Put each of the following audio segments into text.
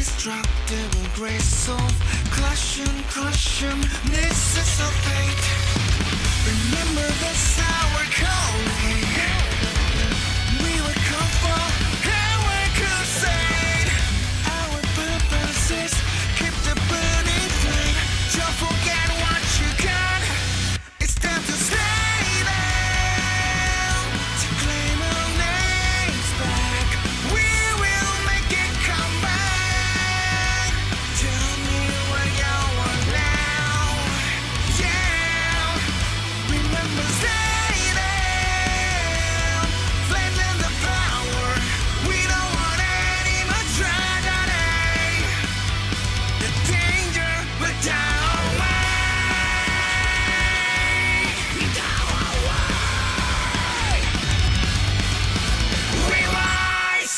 indestructible grace of crush 'em, this is our fate. Remember this our calling. We were called for our crusade. Our purpose is keep the burning flame. Don't forget what you got. It's time to stay down to claim our names back. We will make it come back. Tell me where you are now. Yeah, remember stay down. Flames in the power. We don't want any more tragedy. The danger, but down away. Realize.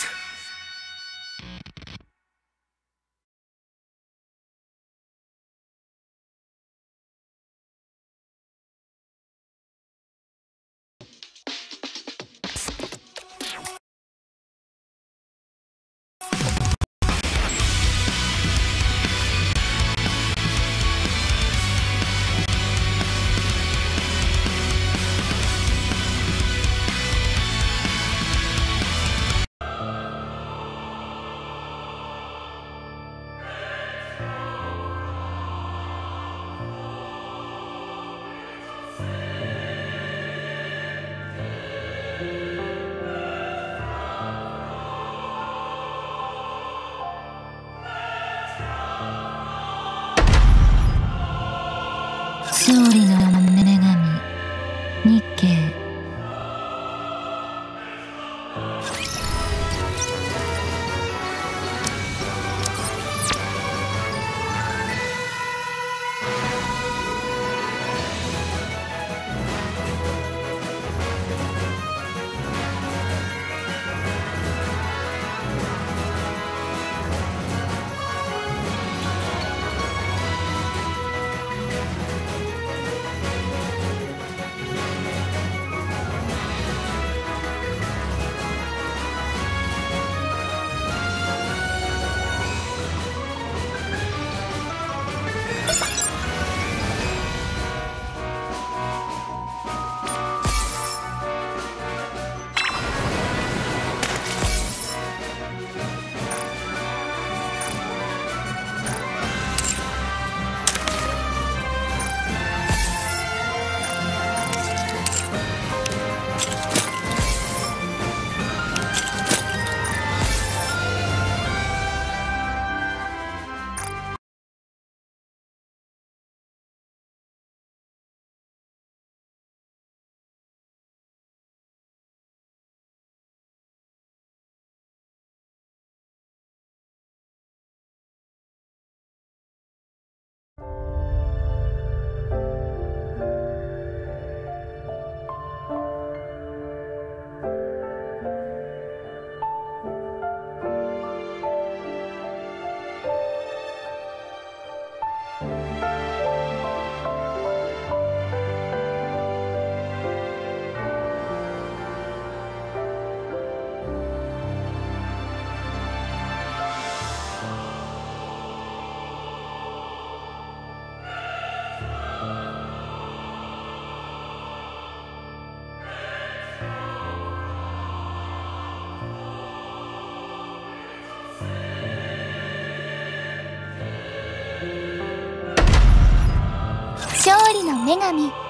勝利の女神日系。 勝利の女神ニケ。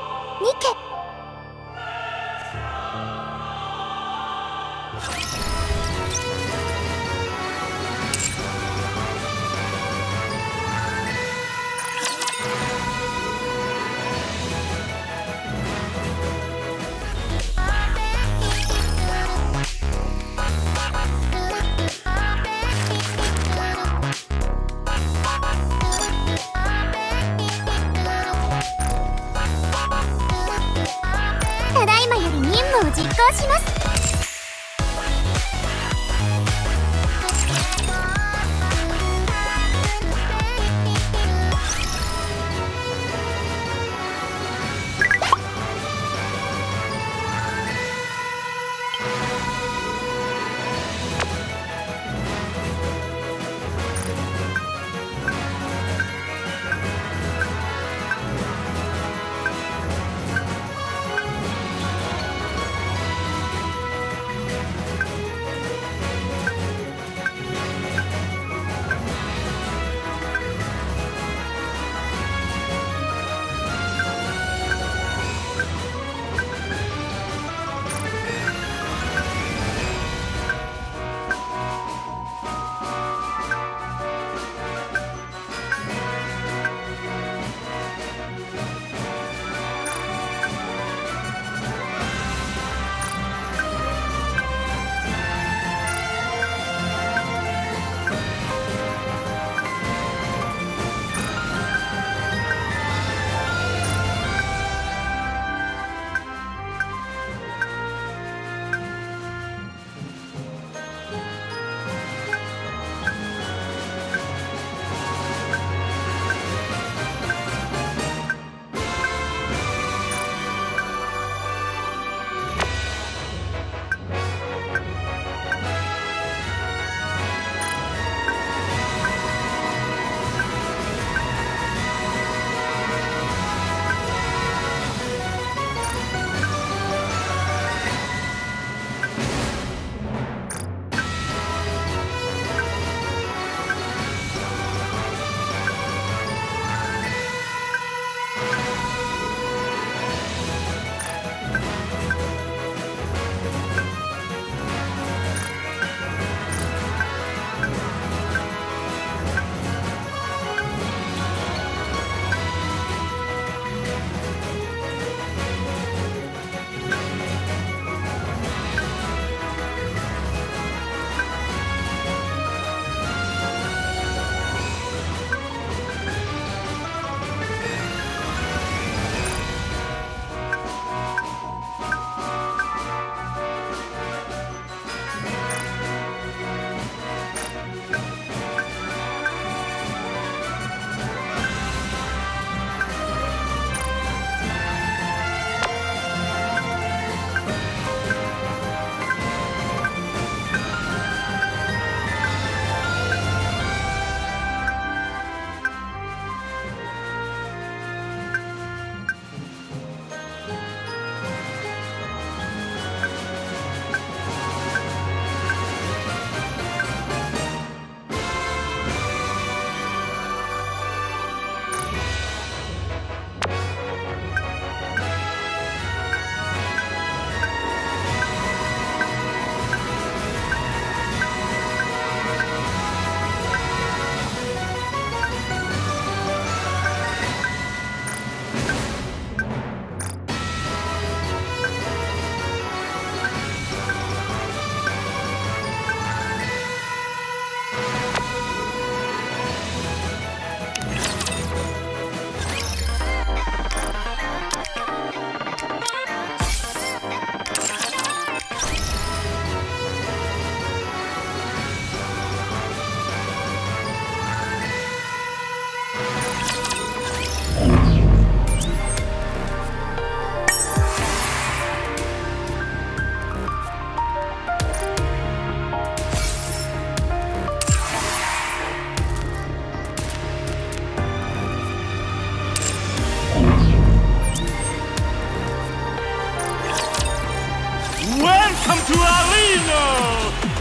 ただいまより任務を実行します。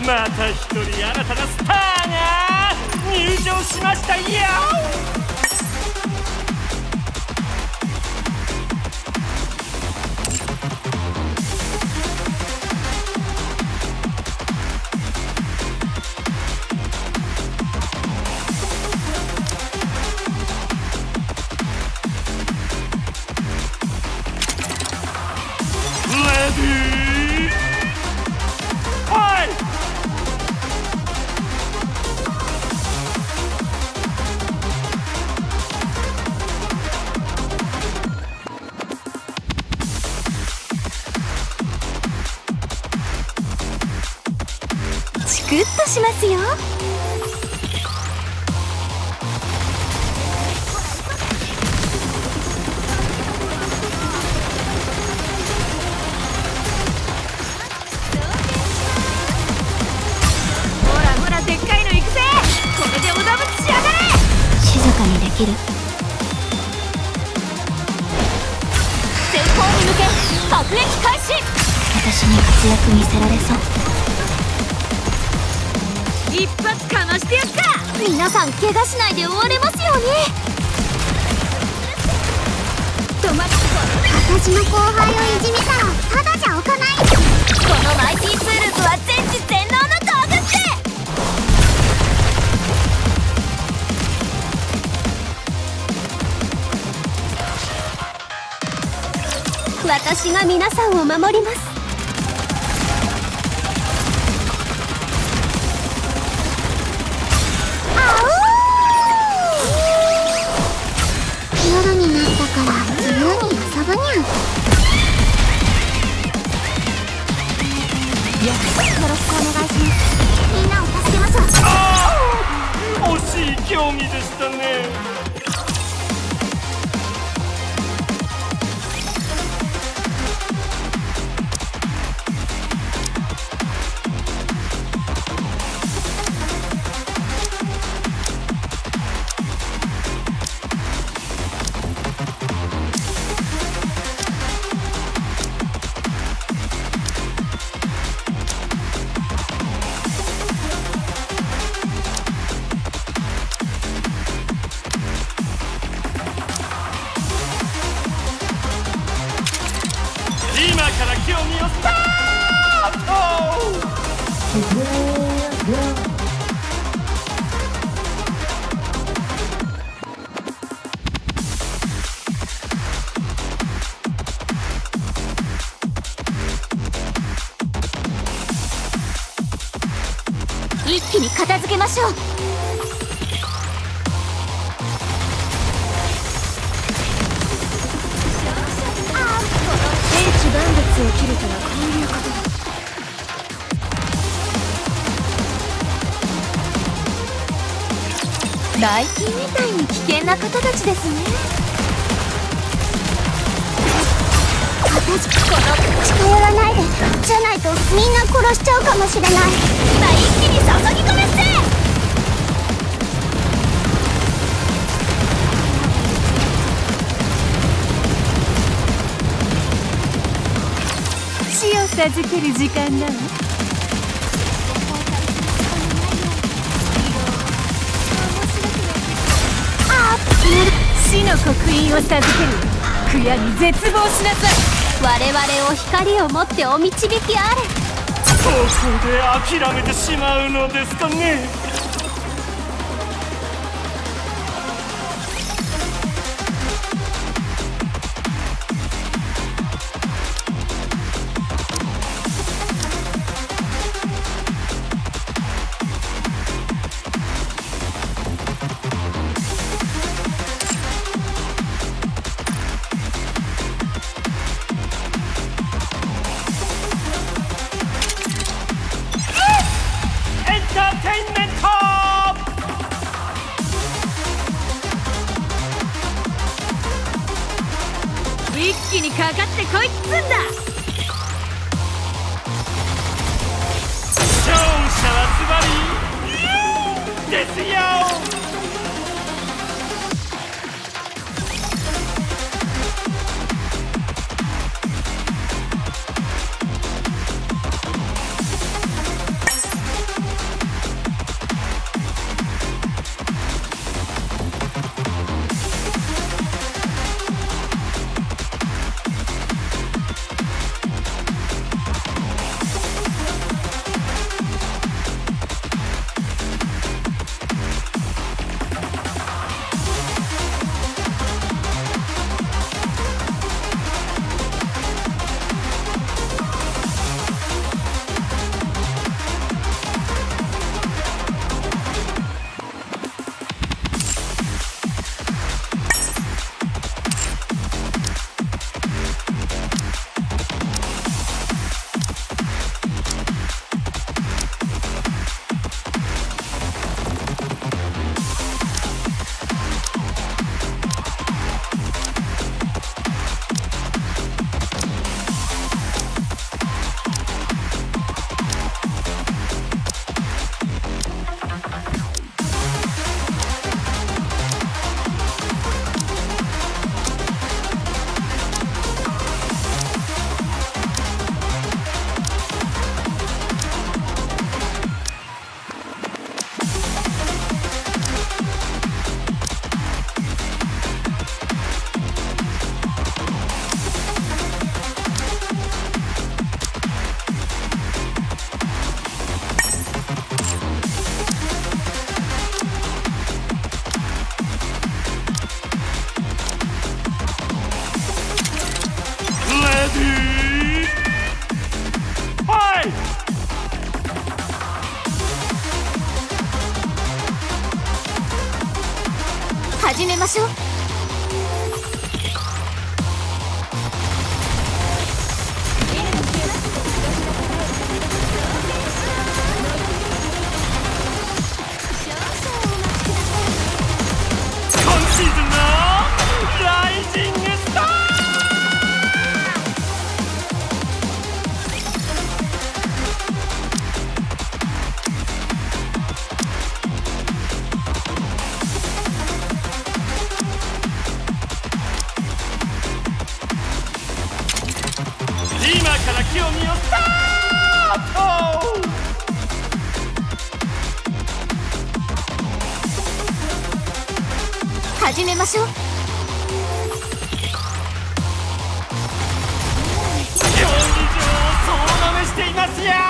また一人新たなスターが入場しましたよ。 グッとしますよ。ほらほら、でっかいの行くぜ。これでおだぶつしやがれ。 静かにできる。 前方に向け爆撃開始。 私に活躍見せられそう。 一発かましてやっか。皆さん怪我しないで終われますように。止まっ私の後輩をいじめたらただじゃおかない。このマイティツールズは全知全能の道具って。私が皆さんを守ります。夜になったから自由に遊ぶにゃ。よろしくお願いします。みんなを助けましょう。 惜しい競技でしたね。今から競技をスタート。 一気に片付けましょう。万物を切るとはこういうことだ。雷霆みたいに危険な方たちですね。私この近寄らないで。じゃないとみんな殺しちゃうかもしれない。今一気に注ぎ込めっせ。死を授ける時間だわ。死の刻印を授ける。悔やみ絶望しなさい。我々を光を持ってお導きあれ。 ここで諦めてしまうのですかね。 一気にかかってこいっつんだ。 勝者はズバリですよ。 始めましょう。 今シーズンのライジングスター。今から興味をスタート。 始めましょう。 競技場を総なめしていますよ。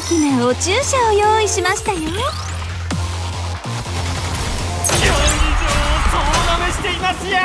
きなお注射を用意しましたよ。 競技場を総なめしていますよ。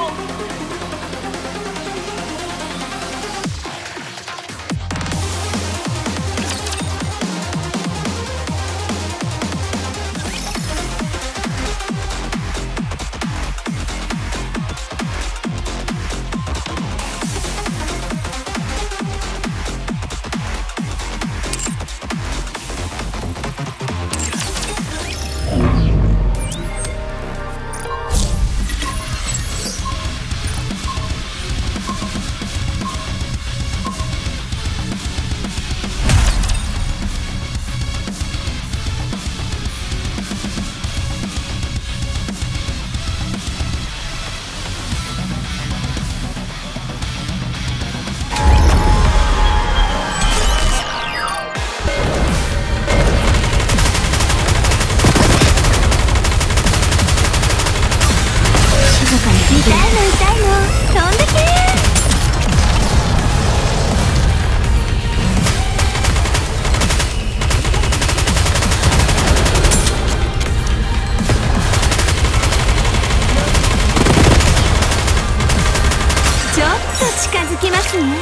痛いの飛んでけ。ちょっと近づきますね。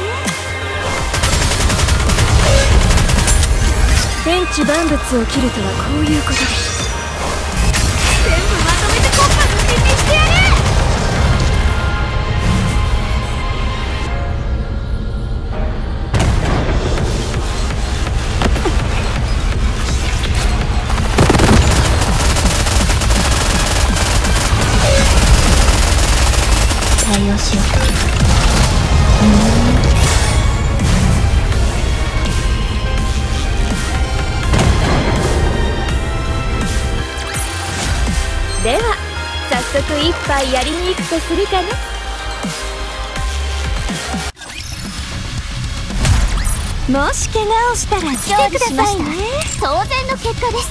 天地万物を切るとはこういうことです。全部まとめてコッパの口にしてやる。 対応しよう。 では早速一杯やりに行くとするかな。もし怪我をしたら来てくださいね。当然の結果です。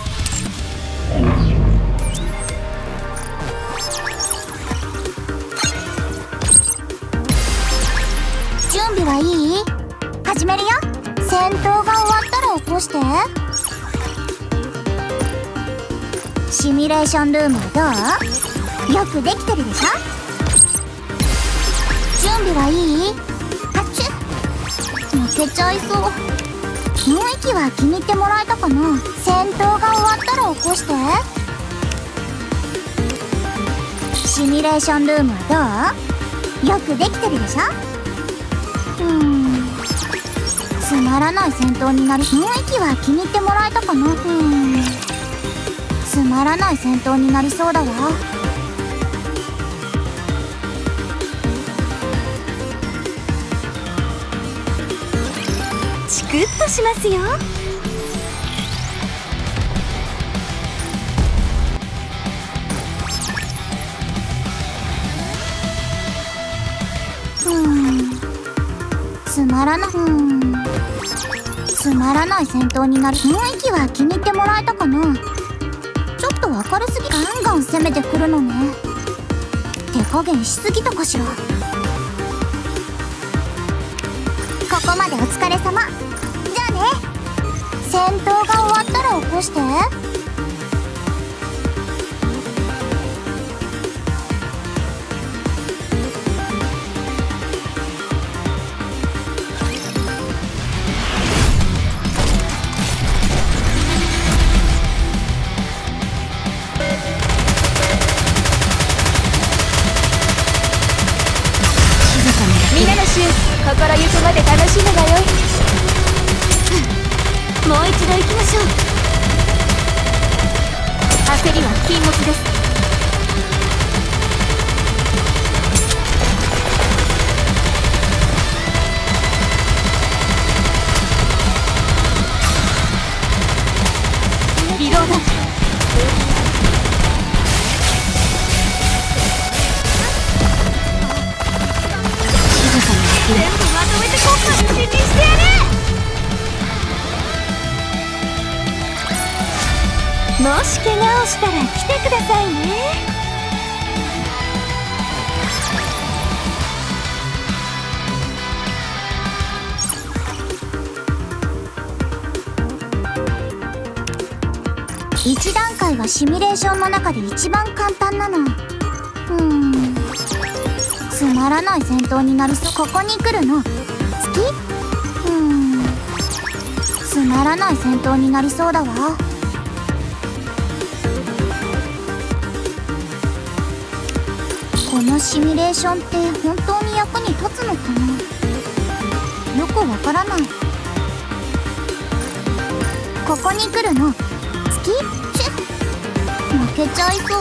準備はいい？始めるよ。戦闘が終わったら起こして。シミュレーションルームはどう？よくできてるでしょ。準備はいい？あっちゅ、負けちゃいそう。雰囲気は気に入ってもらえたかな。戦闘が終わったら起こして。シミュレーションルームはどう？よくできてるでしょ。つまらない戦闘になり、雰囲気は気に入ってもらえたかな。つまらない戦闘になりそうだわ。チクッとしますよ。つまらない戦闘になり、雰囲気は気に入ってもらえたかな。ちょっと明るすぎ、ガンガン攻めてくるのね。手加減しすぎたかしら。ここまでお疲れ様。じゃあね。戦闘が終わったら起こして。皆の衆、心ゆくまで楽しむがよい。もう一度行きましょう。焦りは禁物です。リロード。全部まとめてコッパの口にしてやる。もし怪我をしたら来てくださいね。 1段階はシミュレーションの中で一番簡単なの。つまらない戦闘になりそう。ここに来るの好き？つまらない戦闘になりそうだわ。このシミュレーションって本当に役に立つのかな？よくわからない。ここに来るの好き？チェッ、負けちゃいそう。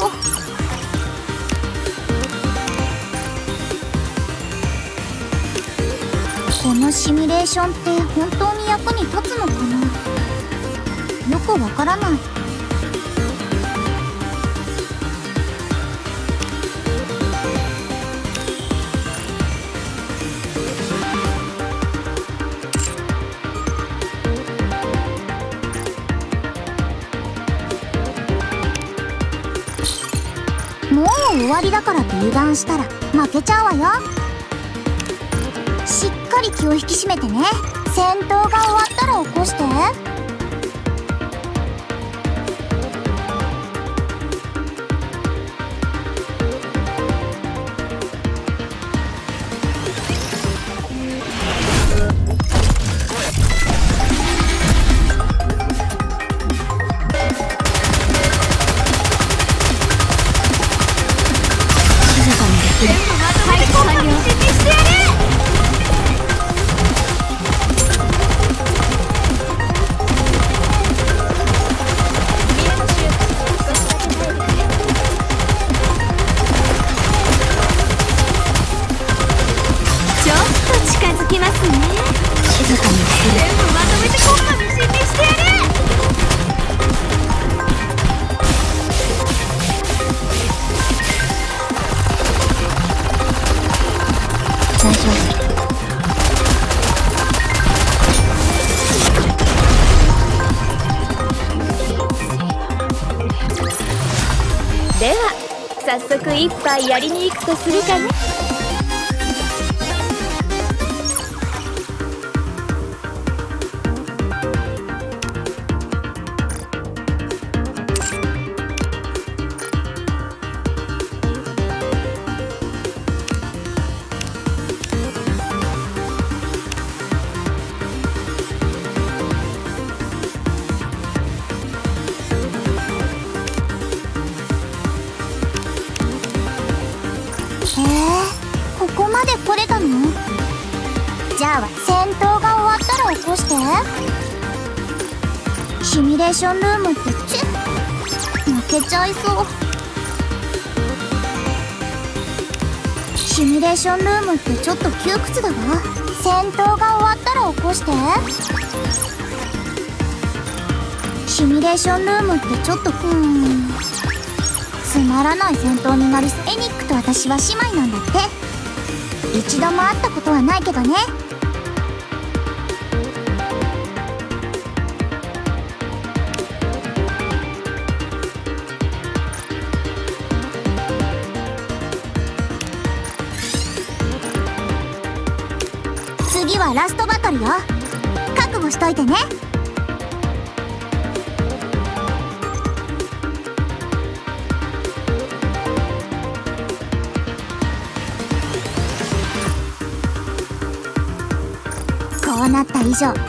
このシミュレーションって本当に役に立つのかな？よくわからない。もう終わりだからって油断したら負けちゃうわよ。しっかり気を引き締めてね。戦闘が終わったら起こして。 では早速一杯やりに行くとするかね。 ここまで来れたの？じゃあ戦闘が終わったら起こして。シミュレーションルームってチェッ、負けちゃいそう。シミュレーションルームってちょっと窮屈だわ。戦闘が終わったら起こして。シミュレーションルームってちょっとつまらない戦闘になりそう。エニックと私は姉妹なんだって。一度も会ったことはないけどね。次はラストバトルよ。覚悟しといてね。こうなった以上、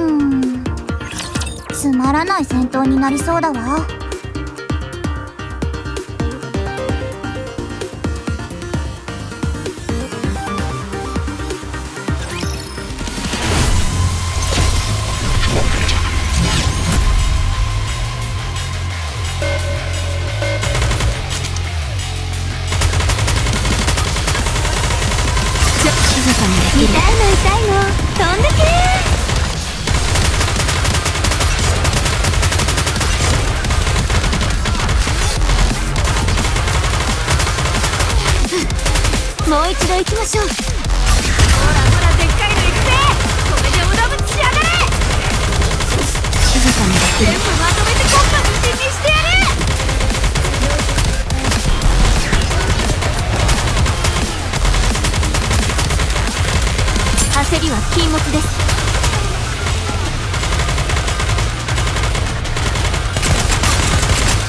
つまらない戦闘になりそうだわ。 痛いの痛いの飛んでけー。もう一度行きましょう。ほらほらでっかいの行くぜ。これで無駄ぶちしやがれ。静かに全部まとめて国家無心にしてやる。焦りは禁物です。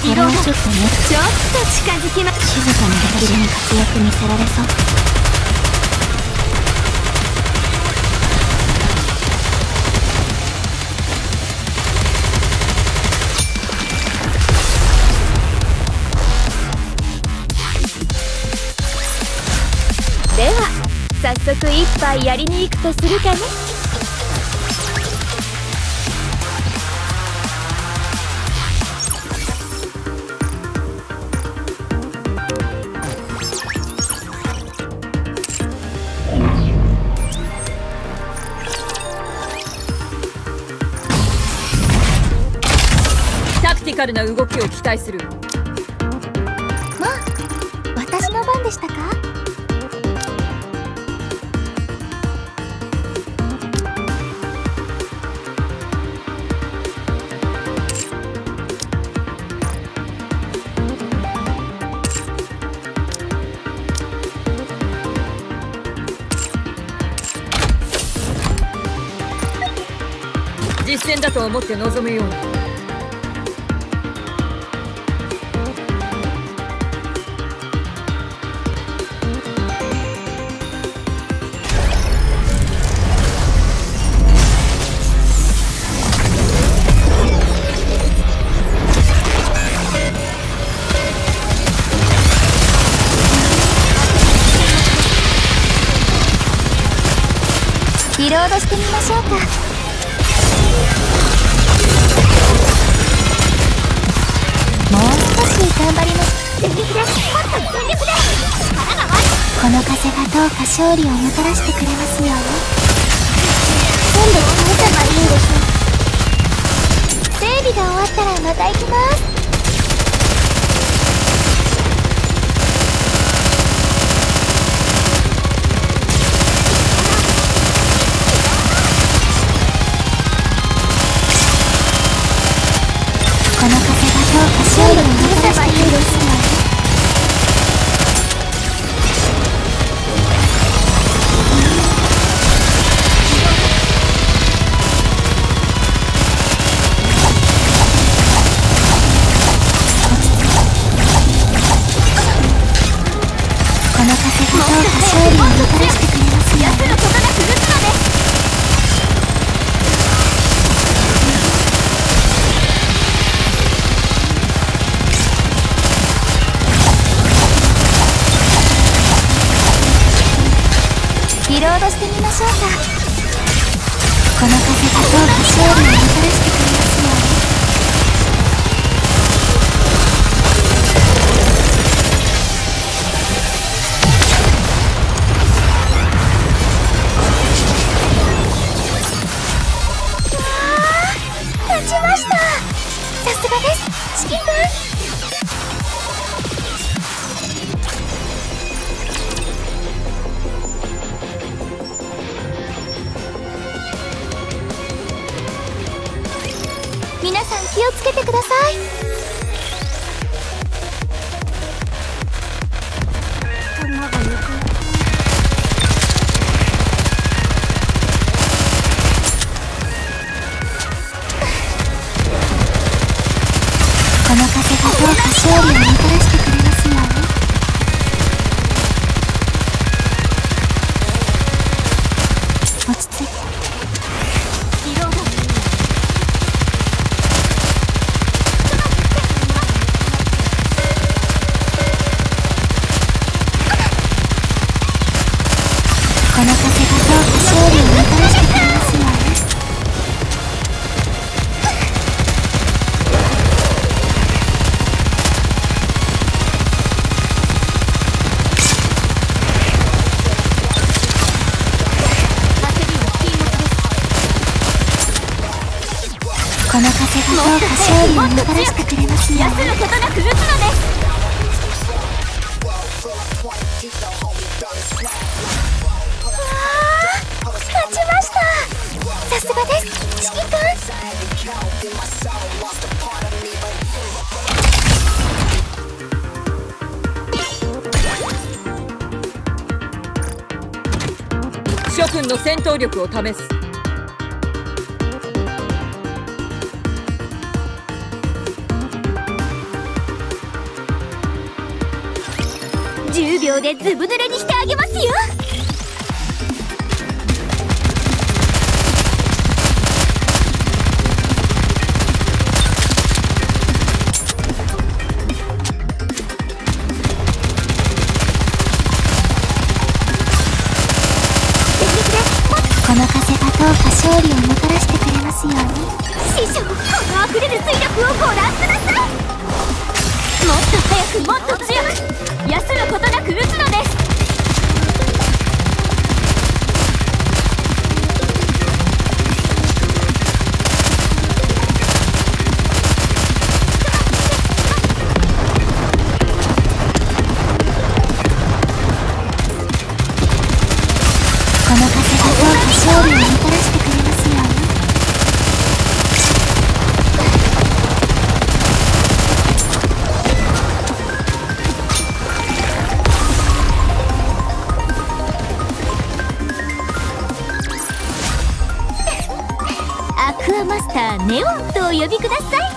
ちょっと近づきま。静かに私に活躍見せられそう。では早速一杯やりに行くとするかね。タクティカルな動きを期待する。 まあ私の番でしたか。 実戦だと思って臨むように。 リロードしてみましょうか。もう少し頑張ります。全力で、もっと全力で。力が湧いた。この風がどうか勝利をもたらしてくれますように。全部倒せばいいんでしょ。整備が終わったらまた行きます。この風がどうか勝利をもたらしてくれますように。この風がどうか勝利をもたらしてくれますように。休むことなく打つのです。リロードしてみましょうか。この風がどうか勝利をもたらしてくれますように。勝ちました。さすがです、チキンくん。皆さん気をつけてください。この風がどうか勝利をもたらしてくれますように。落ち着いて。リロード。この風がどうか勝利をもたらしてくれますように。この風がどうか勝利をもたらしてくれますように。休むことなく打つのです。勝ちました。さすがです、チキンくん。 諸君の戦闘力を試す。 10秒でずぶ濡れにしてあげますよ。 この風がどうか勝利をもたらしてくれますように。 師匠、この溢れる水力をご覧ください。もっと早く、もっと強く、休むことなく打つのです。 この風がどうか勝利をもたらしてくれますように。 アクアマスターネオンとお呼びください。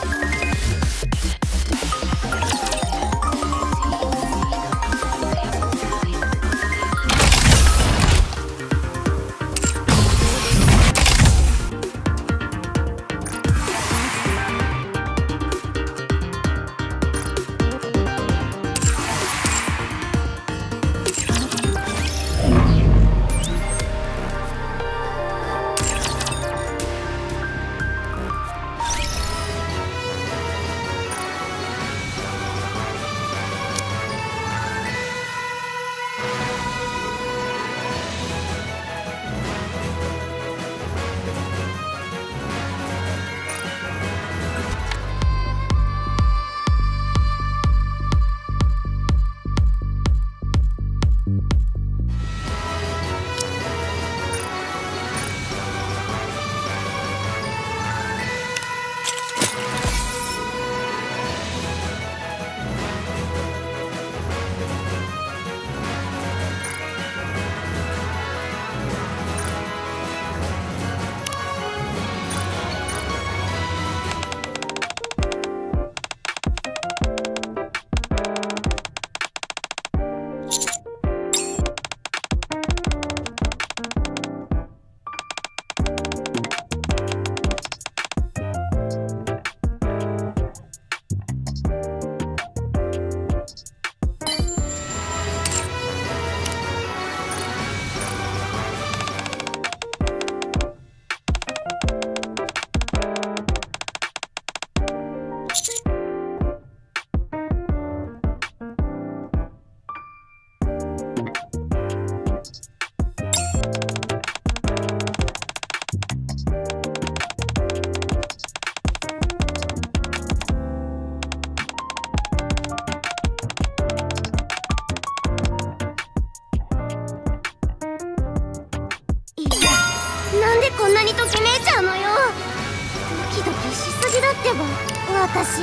なんでこんなにときめいちゃうのよ。ドキドキしすぎだってば私。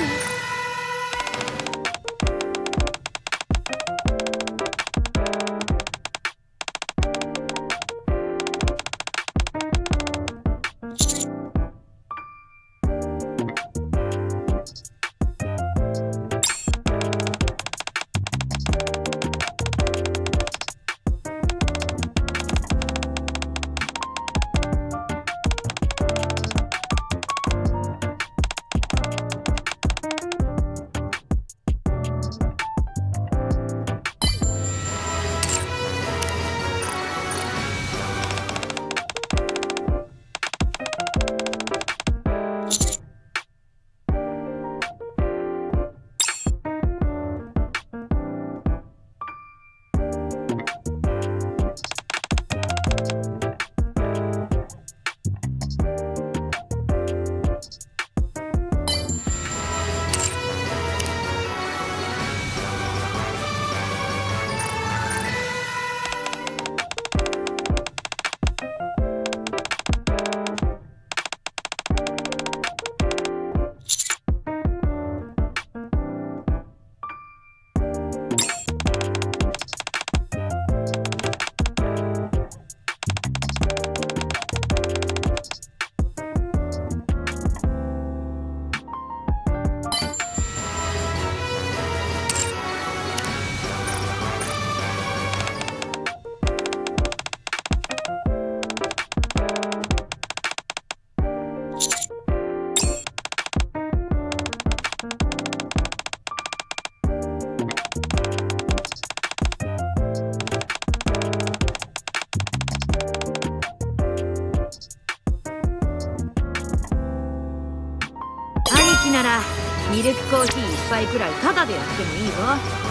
ミルクコーヒー1杯くらいタダでやってもいいぞ。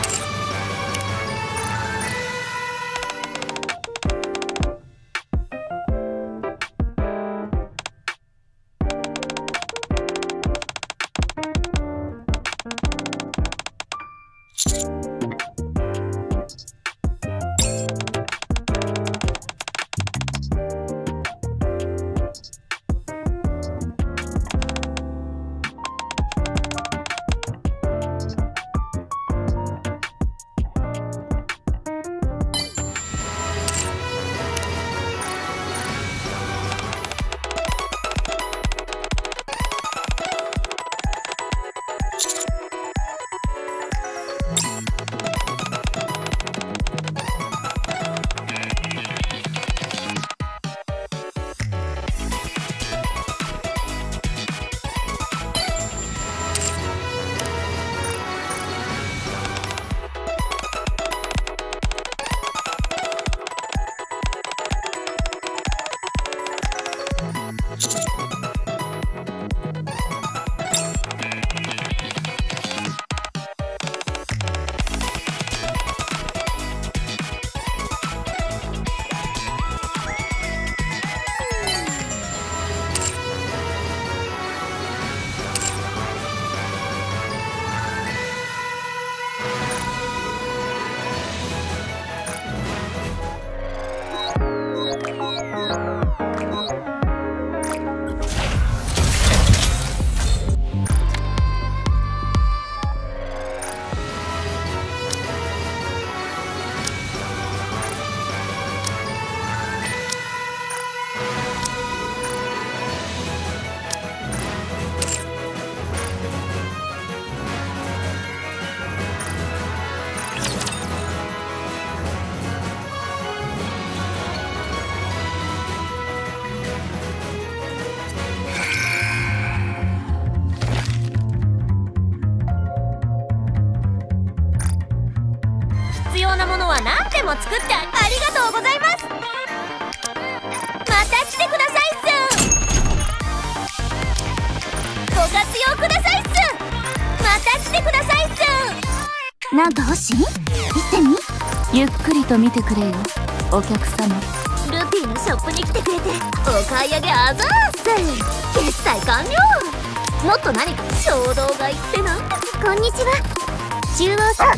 も作ってありがとうございます。また来てくださいっす。ご活用くださいっす。また来てくださいっす。 なんか欲しい？言ってみ。 ゆっくりと見てくれよお客様。 ルピーのショップに来てくれてお買い上げあざーす。決済完了。もっと何か衝動買いってなんか。 こんにちは。中央さん。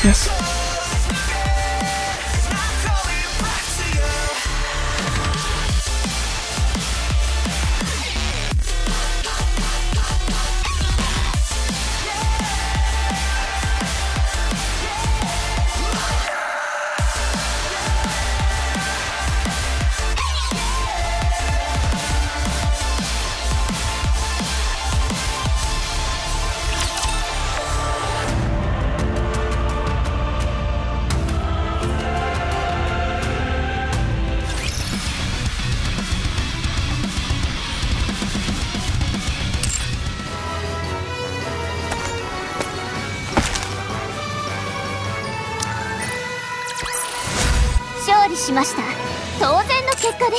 よし。 勝利しました。当然の結果です。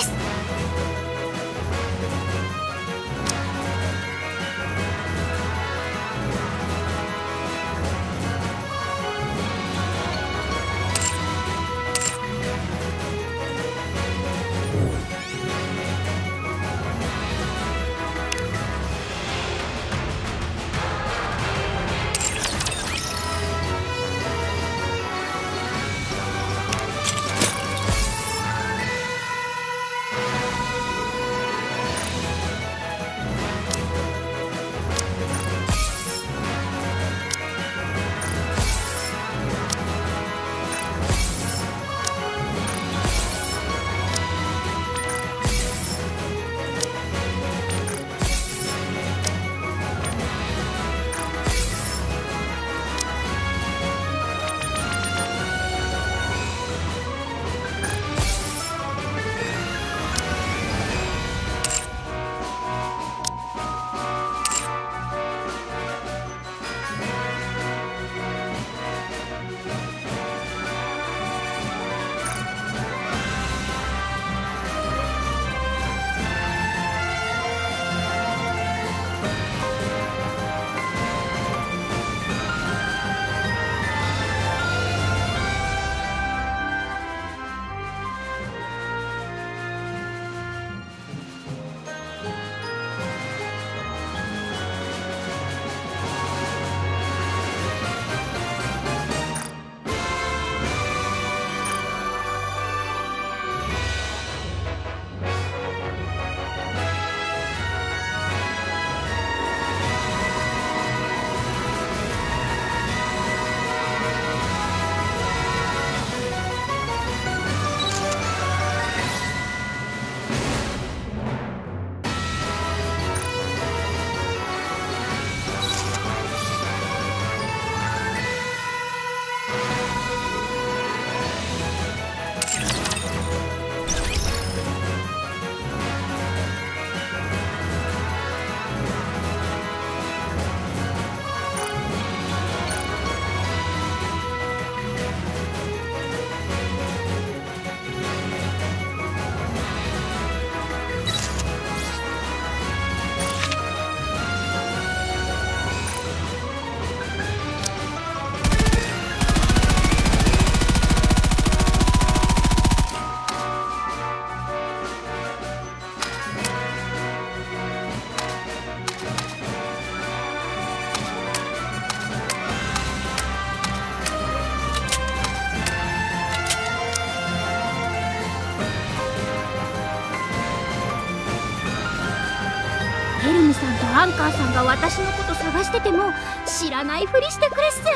ヘルムさんとアンカーさんが私のこと探してても知らないふりしてくれっす。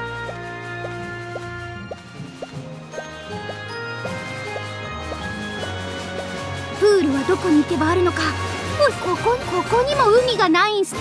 プールはどこに行けばあるのか。おい、ここにも海がないんすか？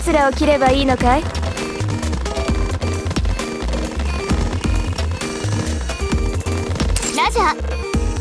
奴らを切ればいいのかい？ラジャー。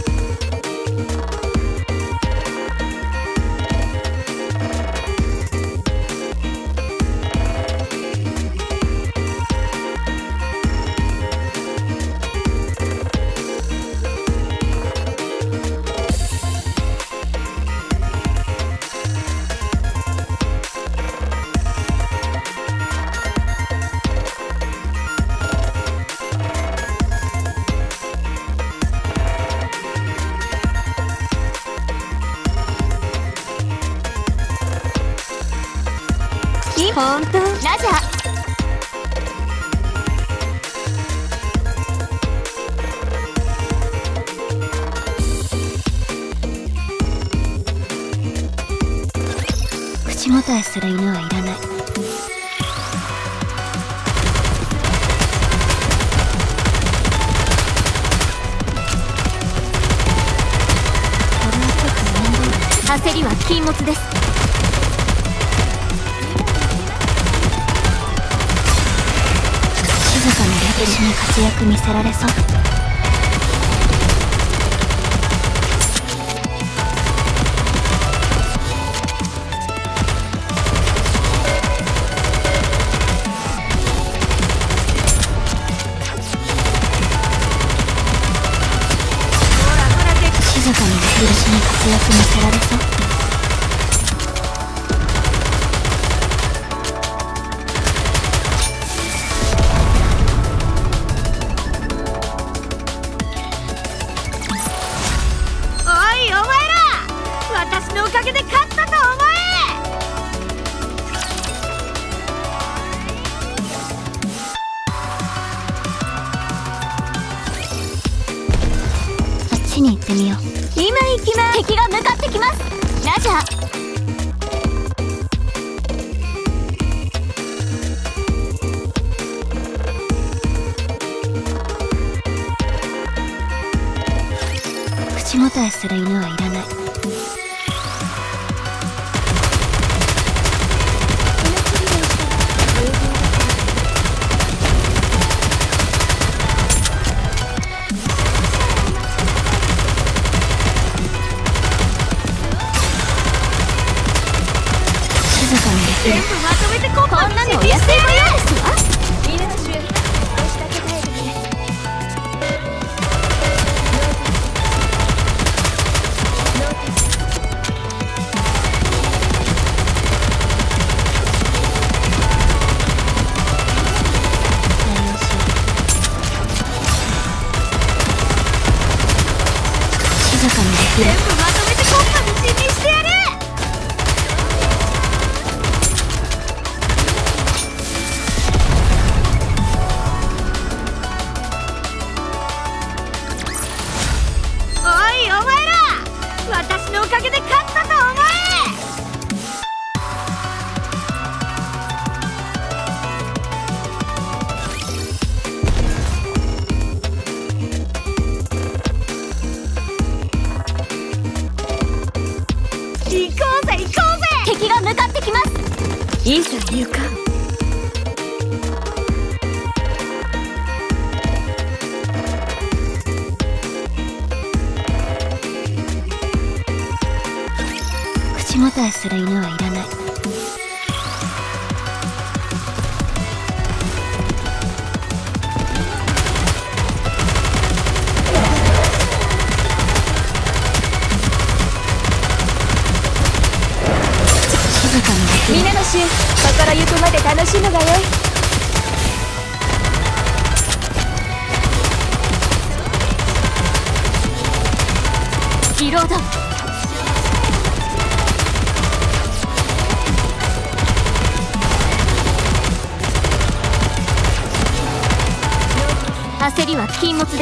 本当？ラジャー。口答えする犬はいらない。焦りは禁物です。静かな歴史に活躍見せられそう。静かに歴史に活躍見せられそう。私のおかげで勝ったと思え。あっちに行ってみよう。今行きます。敵が向かってきます。ラジャー。口答えする犬はいらない。全部まとめてこんなのお安いご用ですわ。みんなの主より少しだけ耐えてくれ。静かにできる。全部まとめて国家に侵入してやる。私のおかげで勝ったと思え。行こうぜ行こうぜ。敵が向かってきます。いいさ勇敢。口答えする犬はいらない。静かにできる。皆の衆、心ゆくまで楽しむがよい。リロード。焦りは禁物です。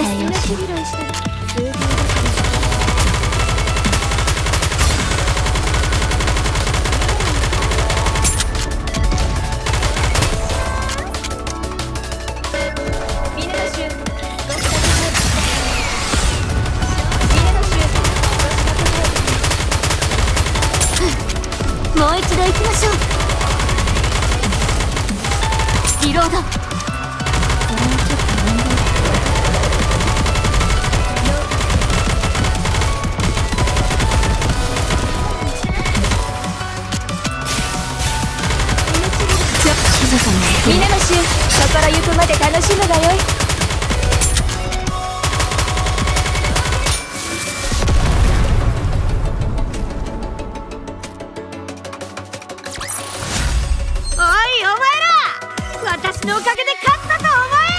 もう一度行きましょう。 労だ。皆の衆、心ゆくまで楽しむがよい。おいお前ら、私のおかげで勝ったと思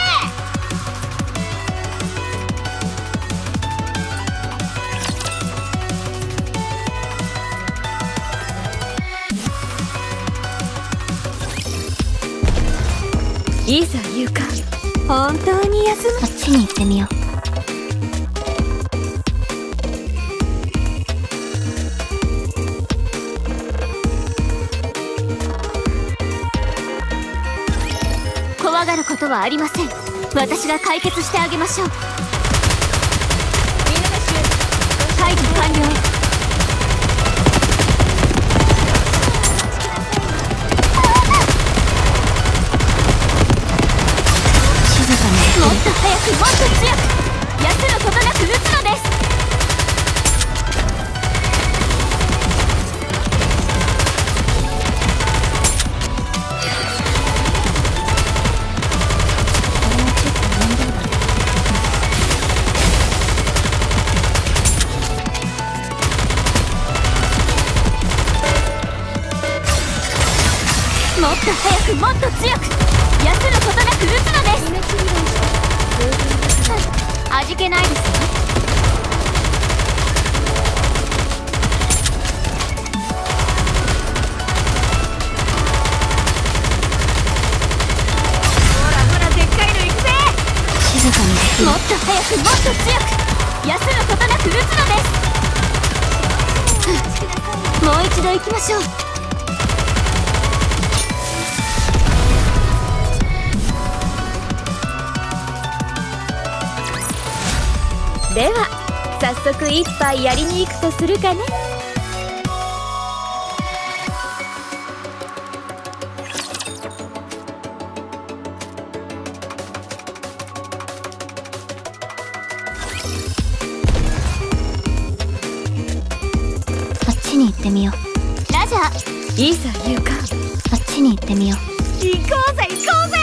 え。いいさ、ゆうか。本当に休む。 こっちに行ってみよう。 怖がることはありません。私が解決してあげましょう。解除完了。もっと早く、もっと強く、休むことなく撃つのです。もっと早く、もっと強く、休むことなく撃つのです。味気ないですよ。ほらほら、でっかいの行くぜ。 静かにできる。 もっと早く、もっと強く、休むことなく撃つのです。もう一度行きましょう。では早速一杯やりに行くとするかね。 こっちに行ってみよう。 ラジャー。いいさ、ゆうか。 こっちに行ってみよう。 行こうぜ、行こうぜ。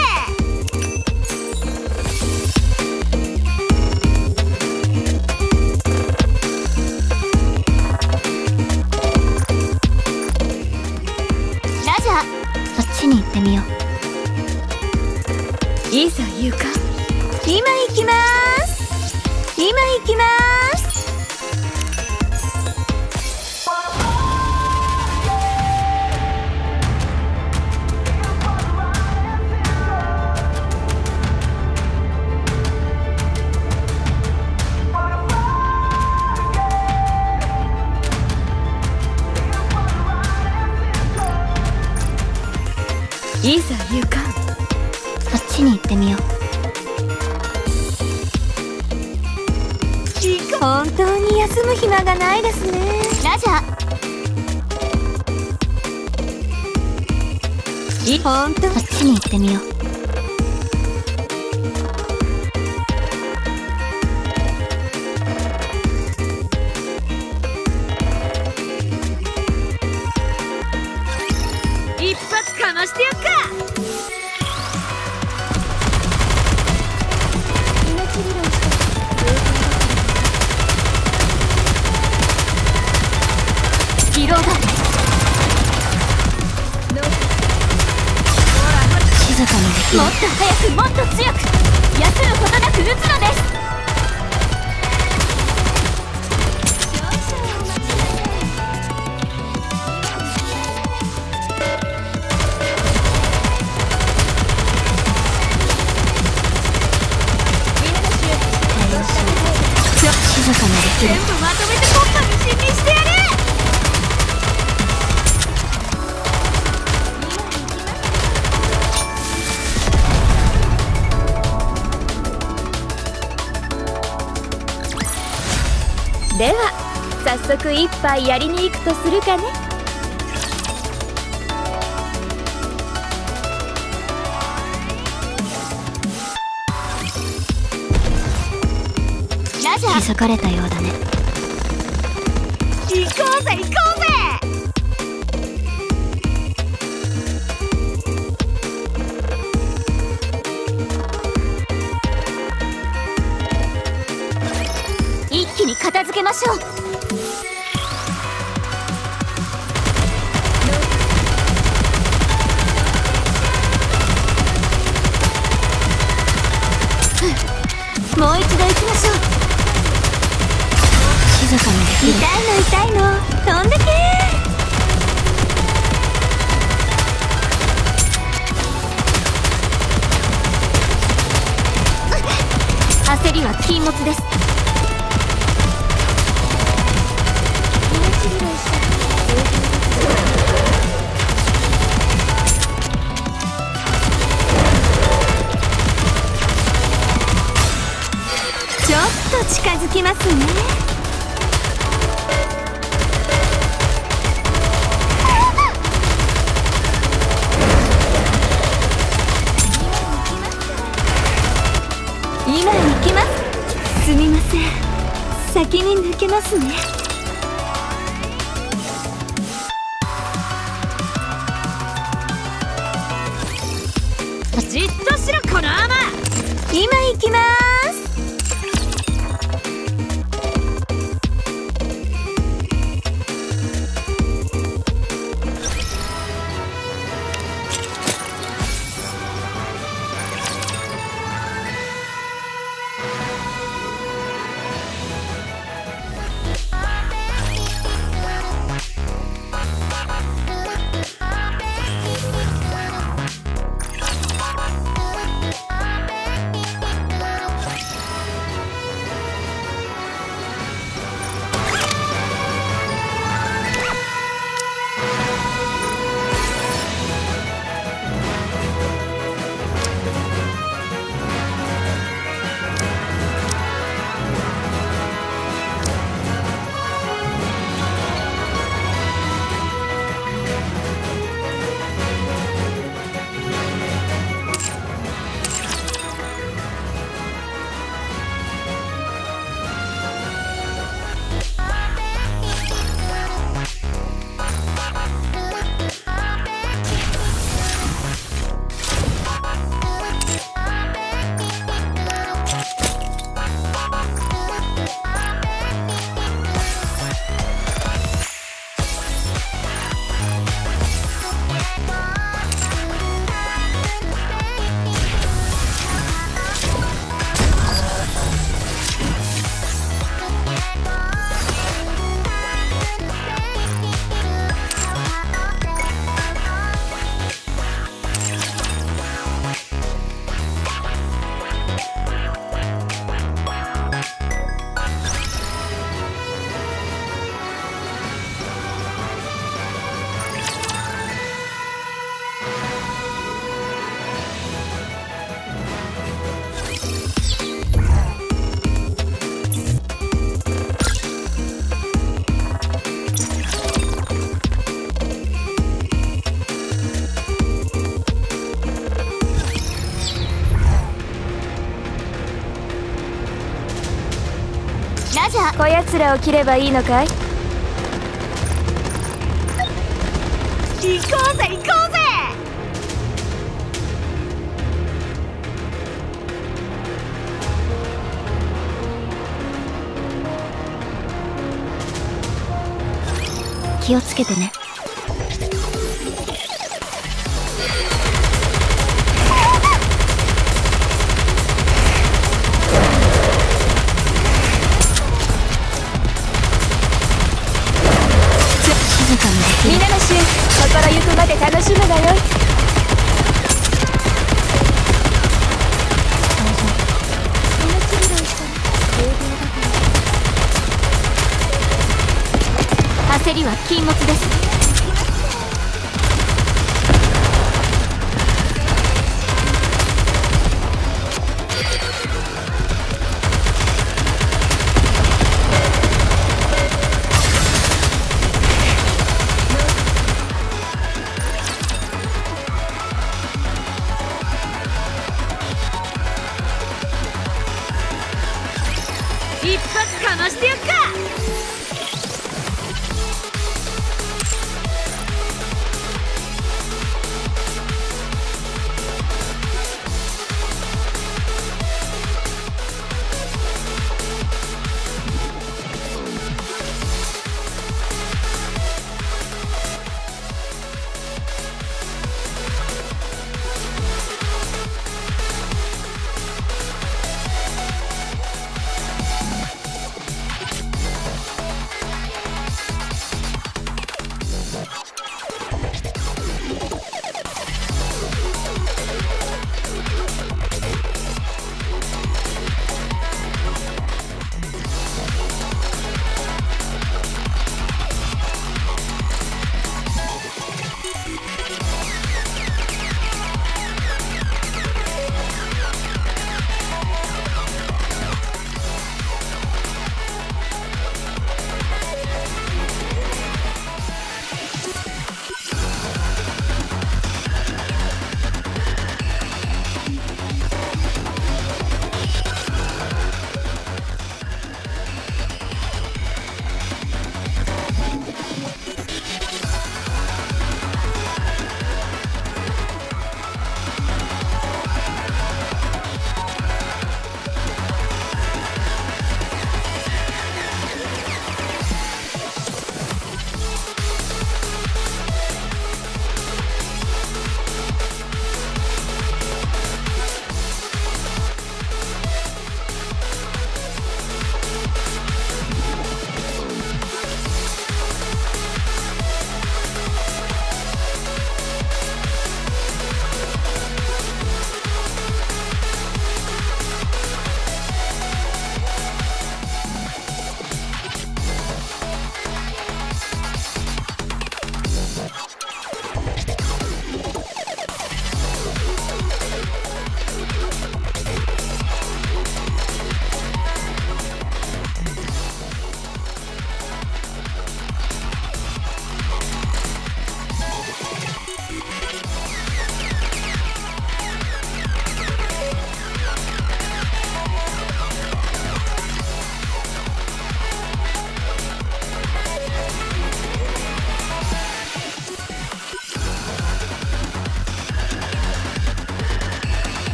こっちに行ってみよう。 いいさ、ゆうか。今行きまーす。今行きまーす。いいさ、ゆうか。 こっちに行ってみよう。 本当に休む暇がないですね。ラジャー。本当。 こっちに行ってみよう。 一発かましてやっか。リロード。 静かにできる。 もっと早く、もっと強く、休むことなく撃つのです。 静かにできる。 全部まとめてコンパに侵入してやる。では早速一杯やりに行くとするかね。 気づかれたようだね。行こうぜ行こうぜ。一気に片付けましょう。もう一度行きましょう。静かにできる。痛いの痛いの、飛んでけー。焦りは禁物です。ちょっと近づきますね。今行きます。すみません、先に抜けますね。じっとしろこのアマ。今行きます。こやつらを切ればいいのかい。行こうぜ行こうぜ。気をつけてね。皆の衆、心ゆくまで楽しむがよい。焦りは禁物です。 一発かましてやっか。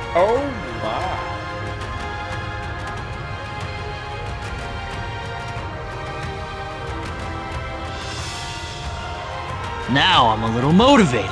Oh my. Now I'm a little motivated.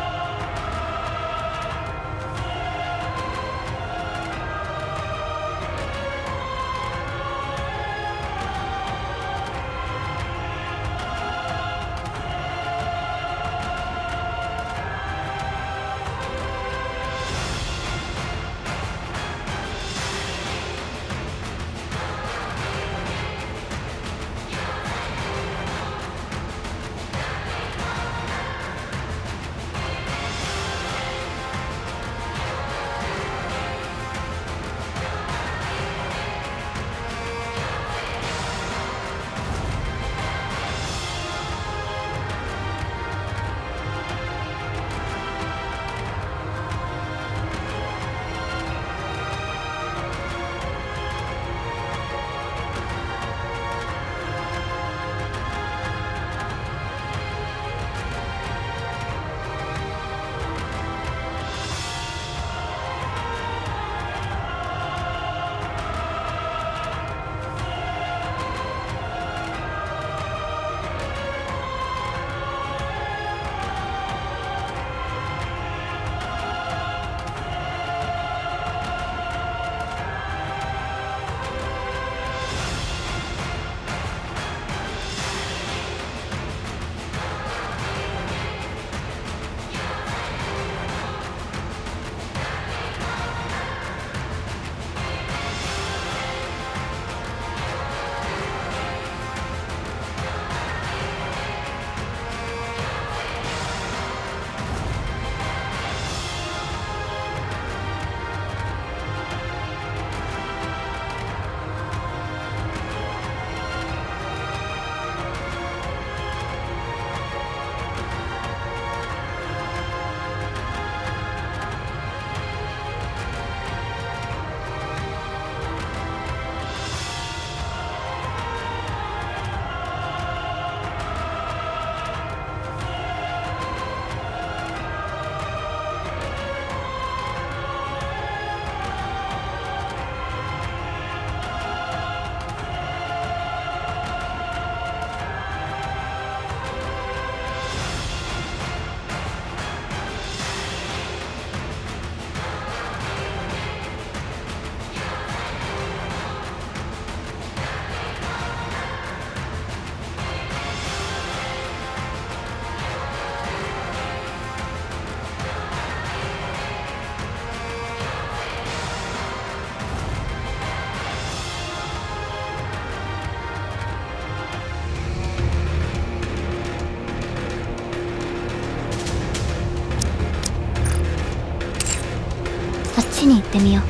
ちに行ってみよう。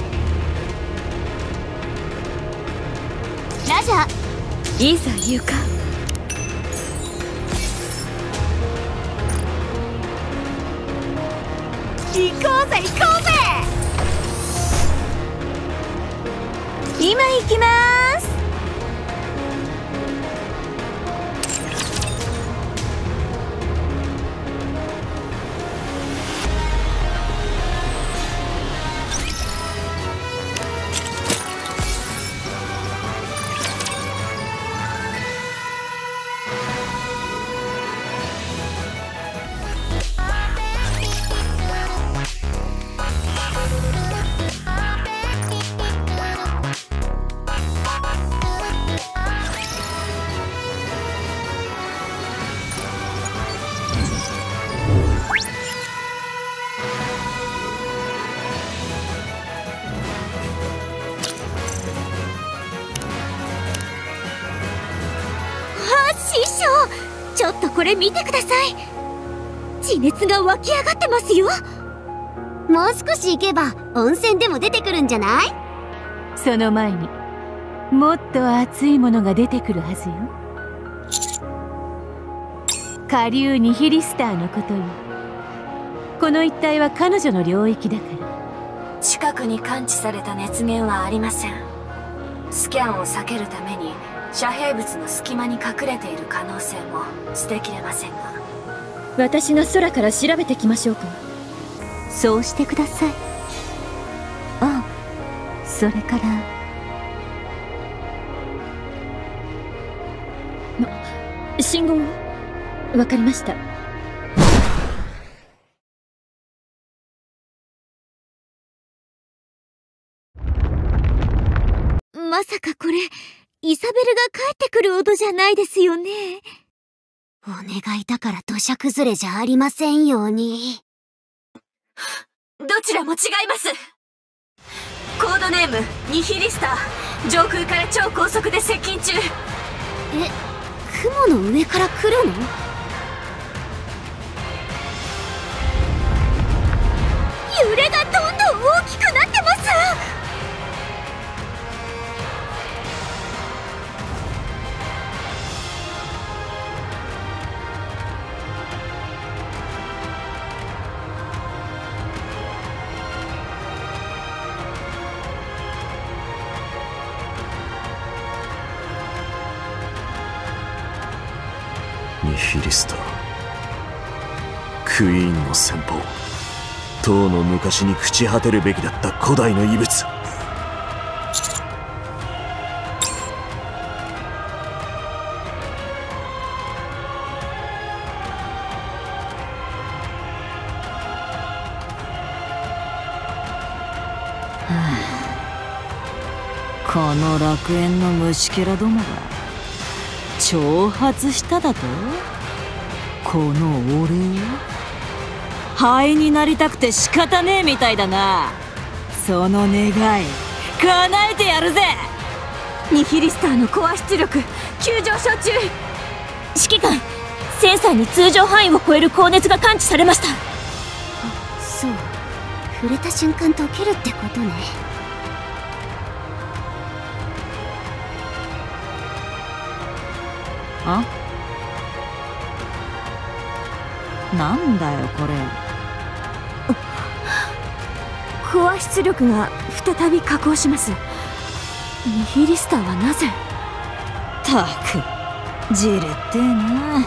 ラジャー、 いいさ優香。行こうぜ行こうぜ。今行きまーす。師匠、ちょっとこれ見てください。地熱が湧き上がってますよ。 もう少し行けば温泉でも出てくるんじゃない？ その前にもっと熱いものが出てくるはずよ。下流ニヒリスターのことよ。この一帯は彼女の領域だから。 近くに感知された熱源はありません。スキャンを避けるために遮蔽物の隙間に隠れている可能性も捨てきれませんが、 私が空から調べてきましょうか。 そうしてください。 それから信号を。わかりました。まさかこれイサベルが帰ってくる音じゃないですよね。 お願いだから土砂崩れじゃありませんように。 どちらも違います。コードネームニヒリスター、上空から超高速で接近中。 雲の上から来るの？ 揺れがどんどん大きくなってます。 ニヒリスター、クイーンの戦法、とうの昔に朽ち果てるべきだった古代の遺物。 この楽園の虫けらどもが挑発しただと？この俺を灰になりたくて仕方ねえみたいだな。その願い叶えてやるぜ。ニヒリスターのコア出力急上昇中。指揮官、センサーに通常範囲を超える高熱が感知されました。 そう、触れた瞬間溶けるってことね。 あ？なんだよこれ。コア出力が再び下降します。ニヒリスターはなぜ？たくじれってえな。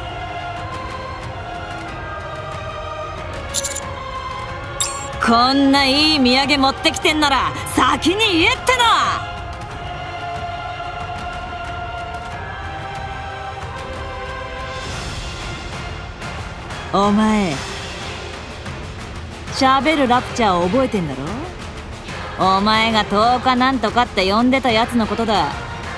こんないい土産持ってきてんなら先に言えっての。お前喋るラプチャーを覚えてんだろ。お前が10日なんとかって呼んでたやつのことだ。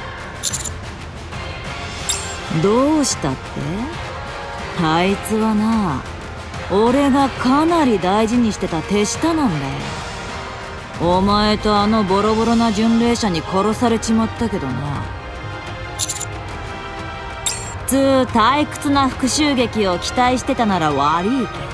どうしたって？あいつはな、俺がかなり大事にしてた手下なんだよ。お前とあのボロボロな巡礼者に殺されちまったけどな。退屈な復讐劇を期待してたなら悪いけ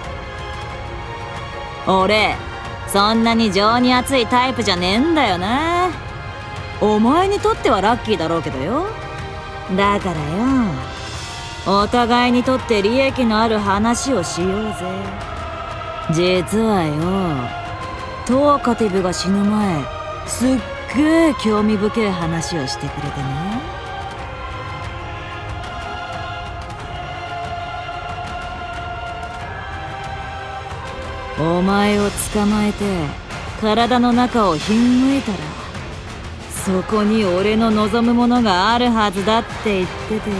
ど、俺そんなに情に熱いタイプじゃねえんだよな。お前にとってはラッキーだろうけどよ。だからよ、お互いにとって利益のある話をしようぜ。実はよ、トーカティブが死ぬ前、すっげえ興味深い話をしてくれてね。お前を捕まえて体の中をひんむいたら、そこに俺の望むものがあるはずだって言っててよ。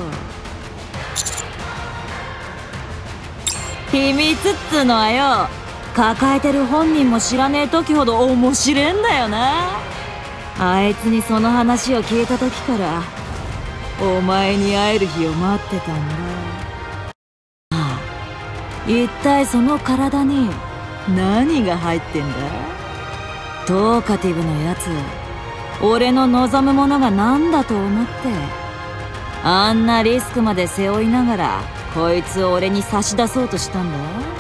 秘密っつうのはよ、抱えてる本人も知らねえ時ほど面白えんだよな。あいつにその話を聞いた時からお前に会える日を待ってたんだ。一体その体に何が入ってんだ？トーカティブのやつ、俺の望むものが何だと思ってあんなリスクまで背負いながらこいつを俺に差し出そうとしたんだ。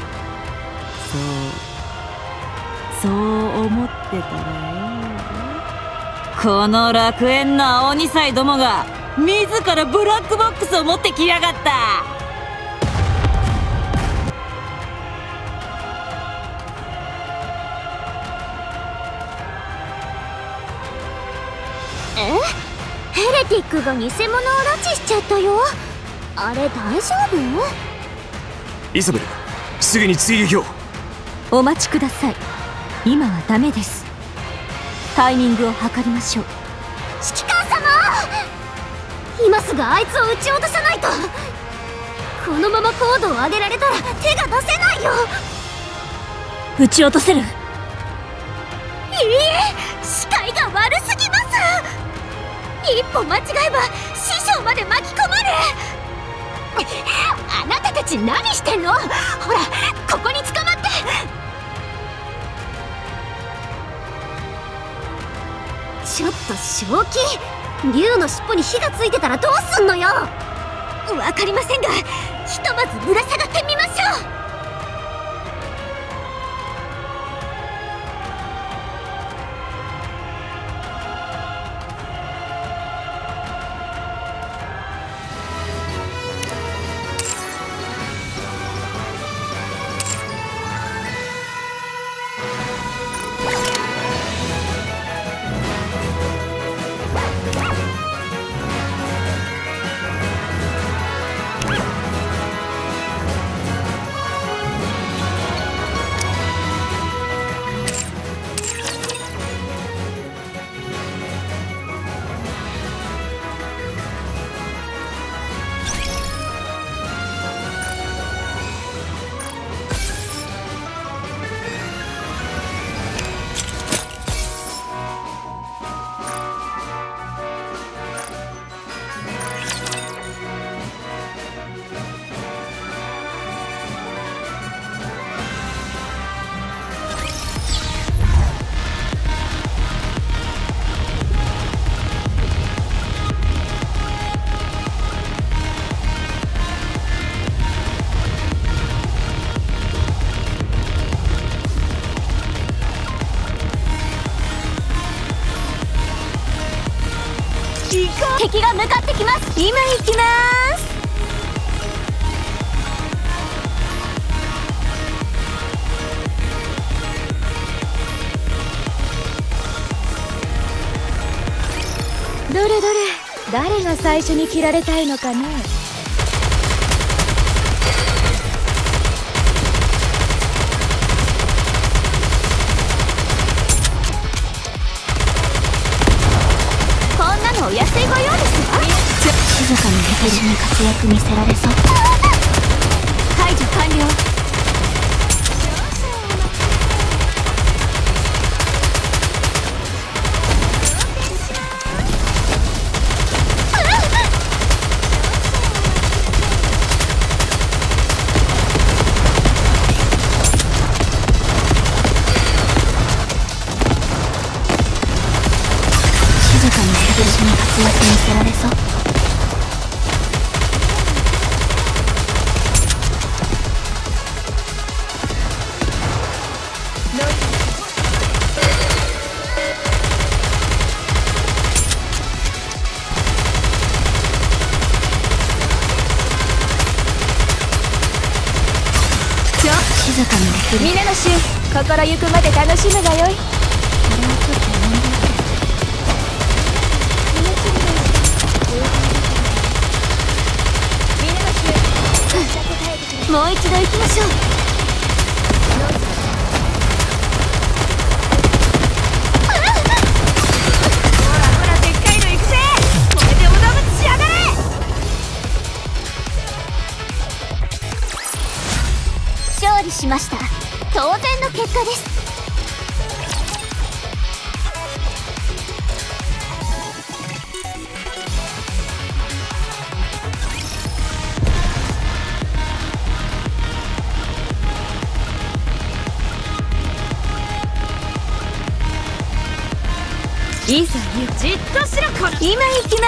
そう思ってたらよ、この楽園の青二歳どもが自らブラックボックスを持ってきやがった。 ヘレティックが偽物を拉致しちゃったよ。あれ大丈夫？ イサベル、すぐに追撃を。 お待ちください。今はダメです。 タイミングを測りましょう。 指揮官様、今すぐあいつを撃ち落とさないと。このまま高度を上げられたら手が出せないよ。 撃ち落とせる？いいえ、 視界が悪すぎます。一歩間違えば師匠まで巻き込まれ。あなたたち何してんの？ほら、ここに捕まって。ちょっと正気、竜の尻尾に火がついてたらどうすんのよ。わかりませんが、ひとまずぶら下がってみましょう。敵が向かってきます。今行きます。 どれどれ、誰が最初に切られたいのかね。 お安いご用ですわ。静かに私に活躍見せられそう。 解除完了。 私に活躍見せられそう。静かにできる。 皆の衆、心ゆくまで楽しむがよい。もう一度行きましょう。ほらでっかいの行くぜ。これでお動物しやがれ。 勝利しました。当然の結果です。 いざじっとしろ。これ今行きます。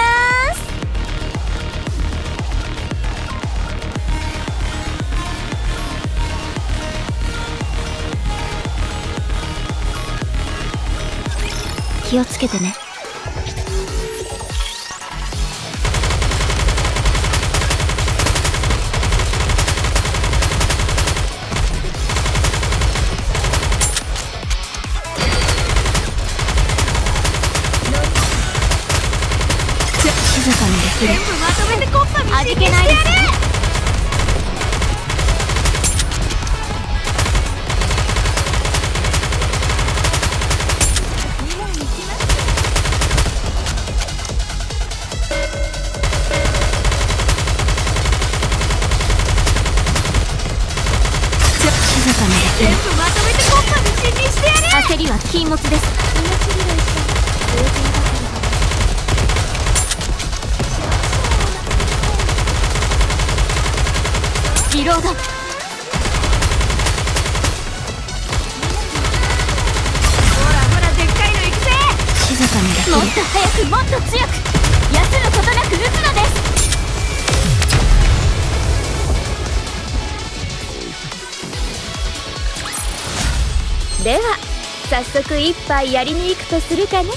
気をつけてね。静かにできる。 全部まとめてコッパに味気ないですね。 全部まとめて国家に侵入してやる。焦りは禁物です。命拾いしたリロード。ほらほら、でっかいの行くぜ。静かにできる。もっと早く、もっと強く、休むことなく撃つのです。では早速一杯やりに行くとするかね。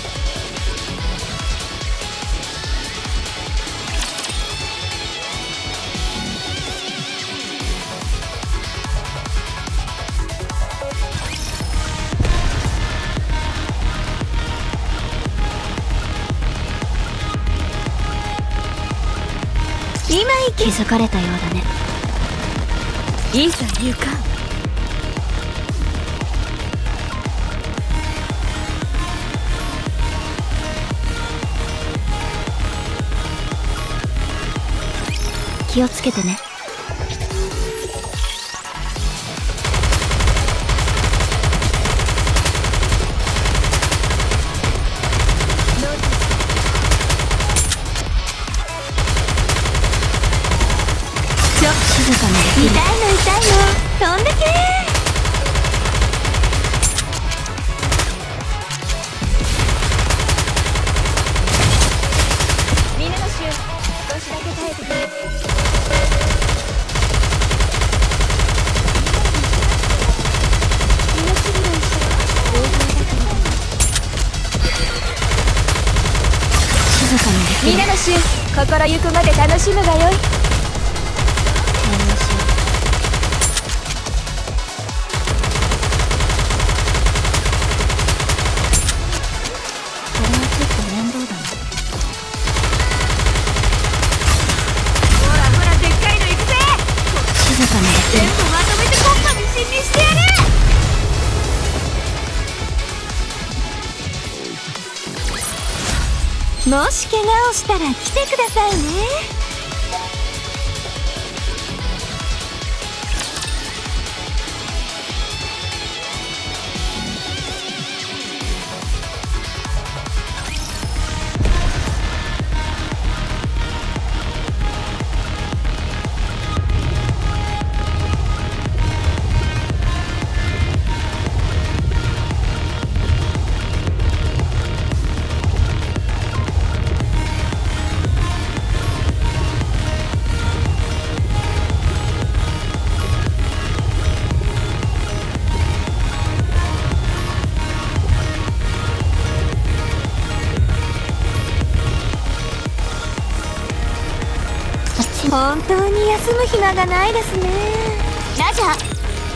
今気づかれたようだね。いざ行かん。気をつけてね。静かに。痛いの痛いの、飛んでけ。皆の衆、少しだけ耐えてくれ。皆の衆、心ゆくまで楽しむがよい。全部まとめて国家に侵入してやる。もし怪我をしたら来てくださいね。本当に休む暇がないですね。ラジャー。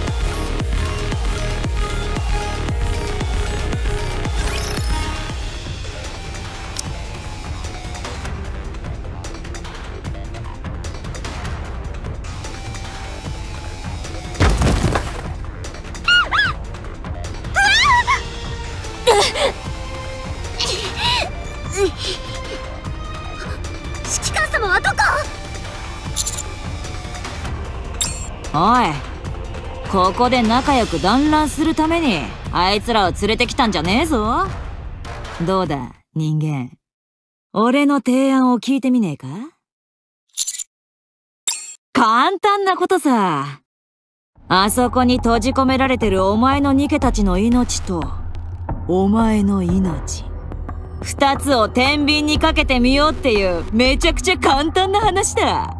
指揮官様はどこ？ おい、ここで仲良く団らんするためにあいつらを連れてきたんじゃねえぞ。どうだ人間、俺の提案を聞いてみねえか？簡単なことさ。あそこに閉じ込められてるお前のニケたちの命とお前の命、二つを天秤にかけてみようっていうめちゃくちゃ簡単な話だ。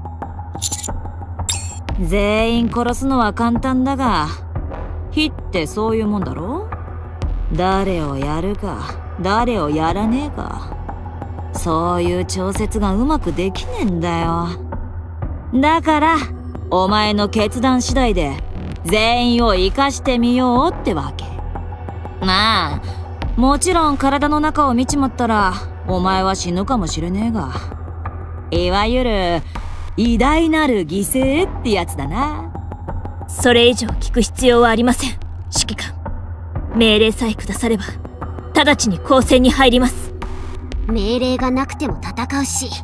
全員殺すのは簡単だが、火ってそういうもんだろ？誰をやるか誰をやらねえか、そういう調節がうまくできねえんだよ。だからお前の決断次第で全員を生かしてみようってわけ。まあもちろん体の中を見ちまったらお前は死ぬかもしれねえが、いわゆる偉大なる犠牲ってやつだな。 それ以上聞く必要はありません。指揮官、命令さえ下されば直ちに攻勢に入ります。 命令がなくても戦うし。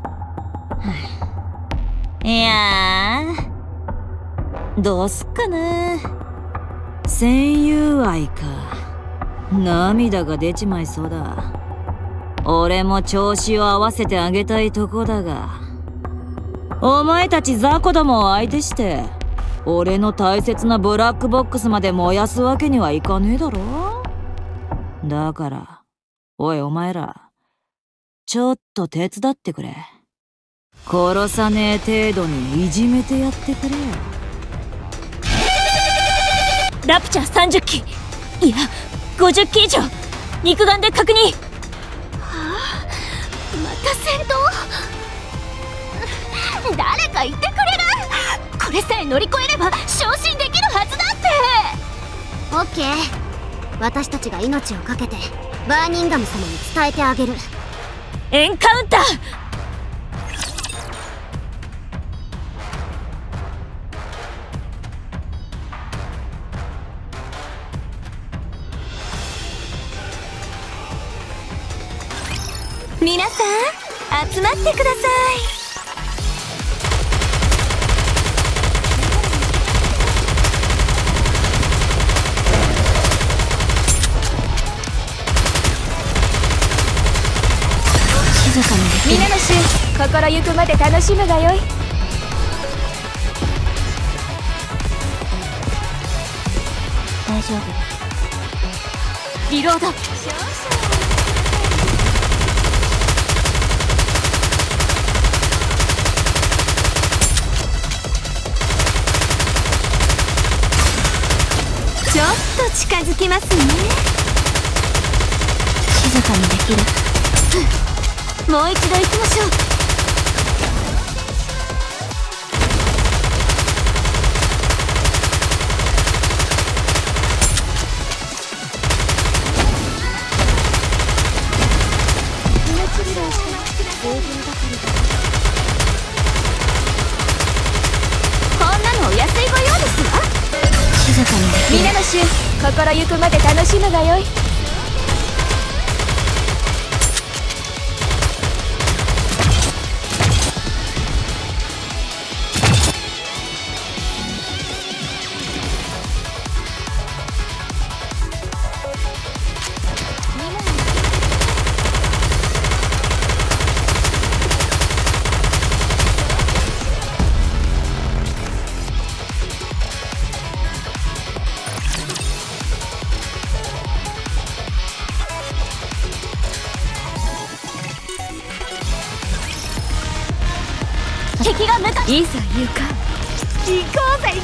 いやー、どうすっかな。 戦友愛か。涙が出ちまいそうだ。俺も調子を合わせてあげたいとこだが、お前たち雑魚どもを相手して俺の大切なブラックボックスまで燃やすわけにはいかねえだろ。だからおいお前ら、ちょっと手伝ってくれ。殺さねえ程度にいじめてやってくれよ。 ラプチャー30機、いや50機以上、肉眼で確認。はあ、また戦闘。誰か言ってくれる？これさえ乗り越えれば昇進できるはずだって。 オッケー、私たちが命を懸けてバーニンガム様に伝えてあげる。 エンカウンター。皆さん集まってください。 静かにできる。 皆の衆、心ゆくまで楽しむがよい。 大丈夫。 リロード。ちょっと近づきますね。 静かにできる。 もう一度行きましょう。こんなのお安いご用ですわ。 静かにできる。 皆の衆、心ゆくまで楽しむがよい。敵が向かって、いいさ勇敢、行こうぜ行こうぜ。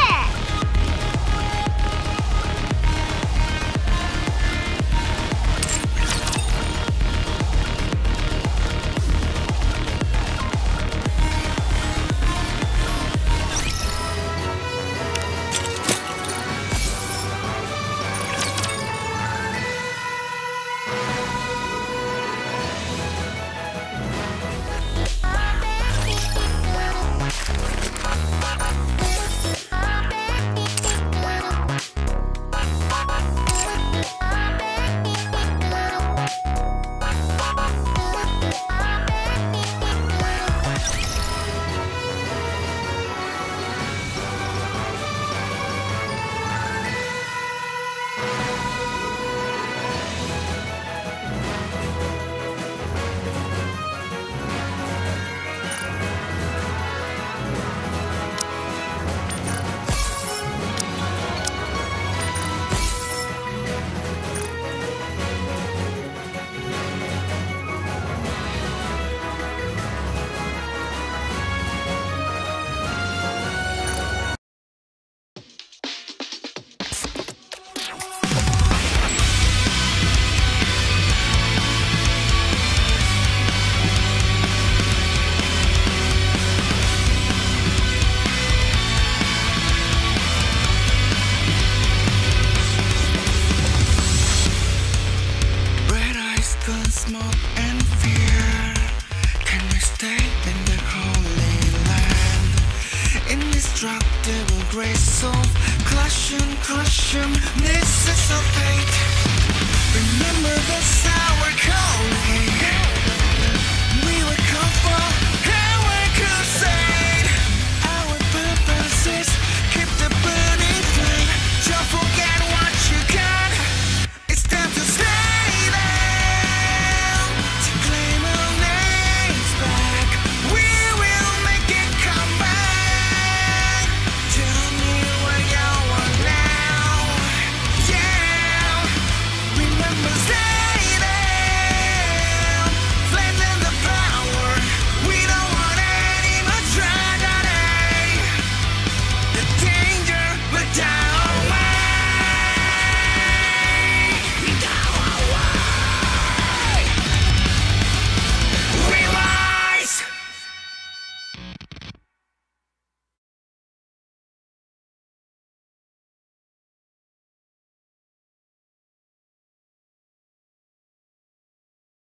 Smoke and fear. Can we stay in the holy land? Indestructible grace of crush 'em, crush 'em. This is our fate. Remember this our calling.